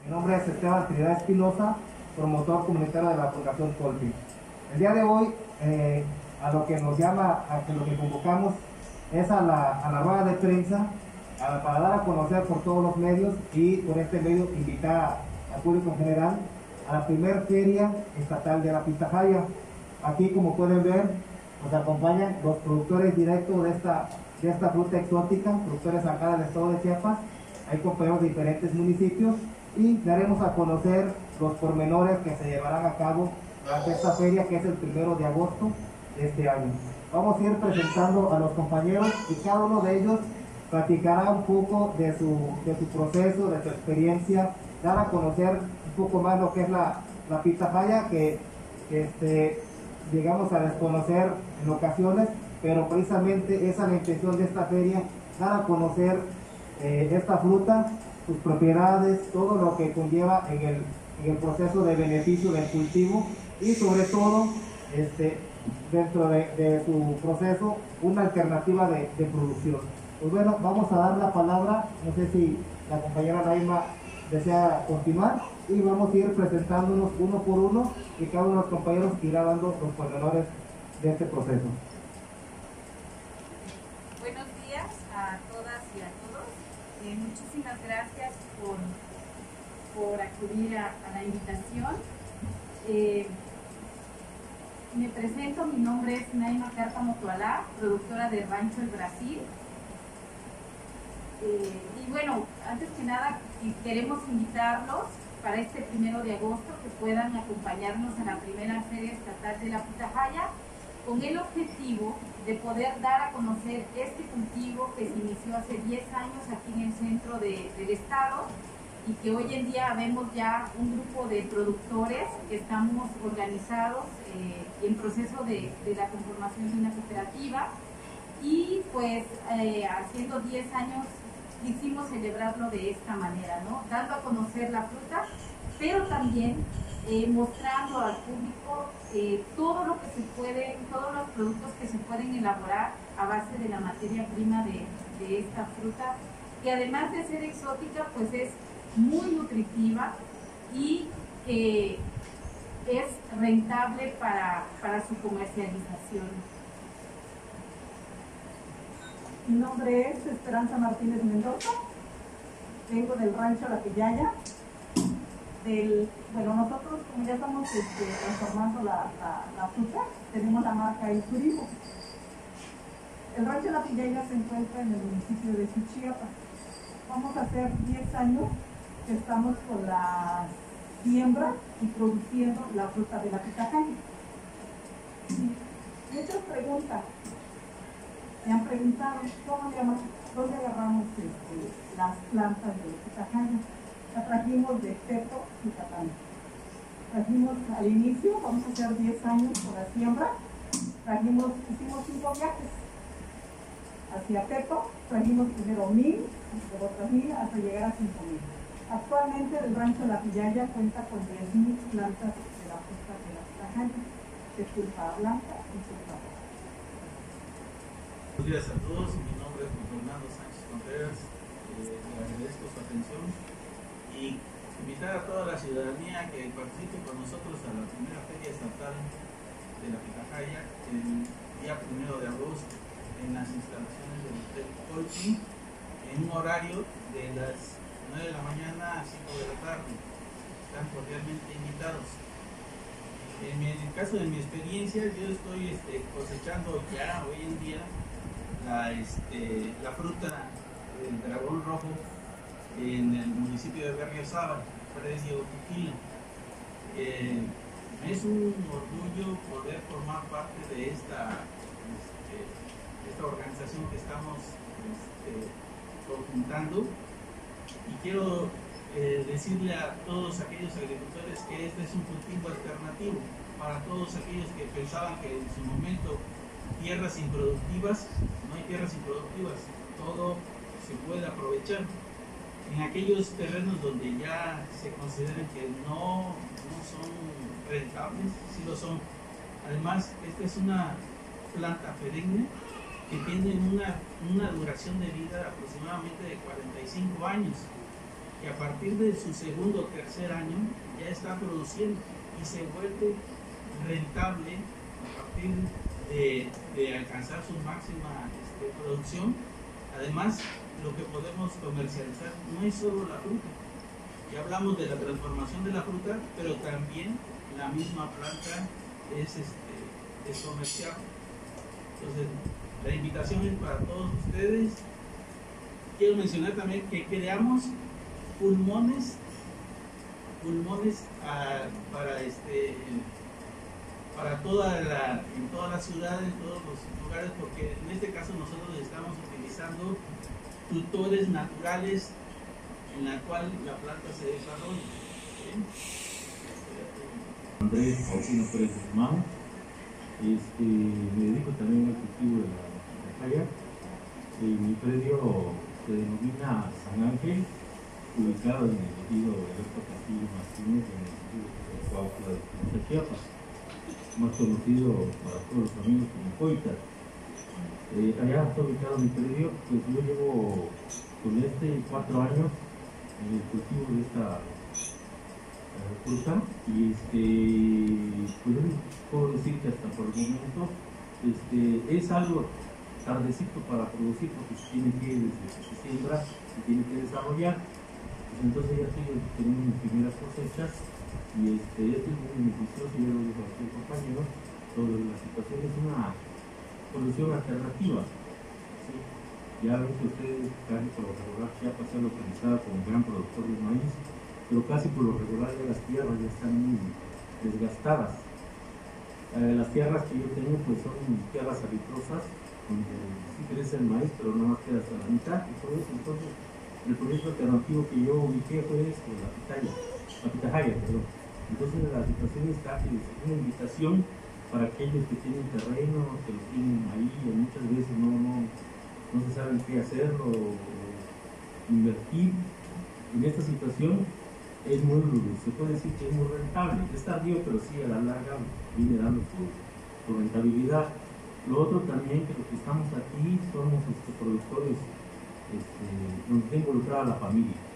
Mi nombre es Esteban Trinidad Espinosa, promotor comunitario de la Fundación Colpi. El día de hoy, a lo que nos llama, a que lo que convocamos es a la rueda de prensa para dar a conocer por todos los medios y por este medio invitar al público en general a la primera feria estatal de la pitahaya. Aquí, como pueden ver, nos acompañan los productores directos de esta fruta exótica, productores acá del estado de Chiapas. Hay compañeros de diferentes municipios y daremos a conocer los pormenores que se llevarán a cabo durante esta feria, que es el 1 de agosto de este año. Vamos a ir presentando a los compañeros y cada uno de ellos platicará un poco de su proceso, de su experiencia, dar a conocer un poco más lo que es la pitahaya, que llegamos a desconocer en ocasiones, pero precisamente esa es la intención de esta feria, dar a conocer esta fruta, sus propiedades, todo lo que conlleva en el proceso de beneficio del cultivo y sobre todo dentro de su proceso una alternativa de producción. Pues bueno, vamos a dar la palabra, no sé si la compañera Naima desea continuar, y vamos a ir presentándonos uno por uno y cada uno de los compañeros irá dando los pormenores de este proceso. Buenos días a todas y a todos. Muchísimas gracias por acudir a la invitación. Me presento, mi nombre es Naima Cárcamo Toalá, productora de Rancho El Brasil. Y bueno, antes que nada queremos invitarlos para este 1 de agosto que puedan acompañarnos a la primera feria estatal de la pitahaya, con el objetivo de poder dar a conocer este cultivo que se inició hace 10 años aquí en el centro del estado y que hoy en día vemos ya un grupo de productores que estamos organizados en proceso de la conformación de una cooperativa, y pues haciendo 10 años quisimos celebrarlo de esta manera, ¿no? Dando a conocer la fruta, pero también mostrando al público todo lo que se puede, todos los productos que se pueden elaborar a base de la materia prima de esta fruta, que además de ser exótica, pues es muy nutritiva y que es rentable para su comercialización. Mi nombre es Esperanza Martínez Mendoza, vengo del rancho La Pitahaya. Bueno, nosotros, como ya estamos transformando la fruta, tenemos la marca El Turismo. El rancho La Pitahaya se encuentra en el municipio de Suchiapa. Vamos a hacer 10 años que estamos con la siembra y produciendo la fruta de la pitahaya. Muchas preguntas me han preguntado dónde agarramos las plantas de pitahaya. La trajimos de Teto, Yucatán. Trajimos al inicio, vamos a hacer 10 años con la siembra, hicimos 5 viajes hacia Teto, trajimos primero 1000, luego 3000, hasta llegar a 5000. Actualmente el rancho La Pitahaya cuenta con 10.000 plantas de la fruta de la pitahaya, de pulpa blanca y pulpa roja. Buenos días a todos, mi nombre es Juan Fernando Sánchez Contreras, le agradezco su atención y invitar a toda la ciudadanía que participe con nosotros a la primera feria estatal de la pitahaya el día 1 de agosto en las instalaciones del Hotel Colpi, en un horario de las 9 de la mañana a 5 de la tarde. Están cordialmente invitados. En el caso de mi experiencia, yo estoy cosechando ya hoy en día la fruta del dragón rojo en el municipio de Berriozábal, predio Tuquila. Es un orgullo poder formar parte de esta organización que estamos conjuntando, y quiero decirle a todos aquellos agricultores que este es un cultivo alternativo para todos aquellos que pensaban que en su momento tierras improductivas, no hay tierras improductivas, todo se puede aprovechar. En aquellos terrenos donde ya se consideran que no son rentables, sí lo son. Además, esta es una planta perenne que tiene una duración de vida aproximadamente de 45 años. que a partir de su segundo o tercer año ya está produciendo y se vuelve rentable a partir de alcanzar su máxima producción. Además, lo que podemos comercializar no es solo la fruta. Ya hablamos de la transformación de la fruta, pero también la misma planta es comerciable. Entonces, la invitación es para todos ustedes. Quiero mencionar también que creamos pulmones para en toda la ciudad, en todos los lugares, porque en este caso nosotros estamos utilizando tutores naturales en la cual la planta se desarrolla. Andrés Faustino Pérez Guzmán, me dedico también al cultivo de la pitahaya. Mi predio se denomina San Ángel, ubicado en el ejido Alberto Castillo Martínez, en el ejido de Cuautla de Chiapas, más conocido para todos los amigos como Coita. Allá está ubicado mi predio, pues yo llevo con 4 años en el cultivo de esta fruta y pues puedo decir que hasta por el momento es algo tardecito para producir, porque se tiene que, desde que se siembra, se tiene que desarrollar. Pues entonces ya estoy teniendo mis primeras cosechas y esto es muy beneficioso. Yo lo digo a los compañeros, la situación es una solución alternativa, ¿sí? Ya ven que ustedes casi por lo regular Chiapas está localizada como un gran productor de maíz, pero casi por lo regular ya las tierras ya están muy desgastadas. Las tierras que yo tengo pues son tierras aritrosas, donde sí crece el maíz, pero no más queda hasta la mitad y todo eso. Entonces, el proyecto alternativo que yo ubiqué fue la pitahaya, perdón. Entonces, la situación está que es una invitación para aquellos que tienen terreno, que lo tienen ahí, y muchas veces no se saben qué hacer o invertir. En esta situación se puede decir que es muy rentable. Es tardío, pero sí a la larga viene dando su rentabilidad. Lo otro también, que los que estamos aquí somos productores donde está involucrada la familia.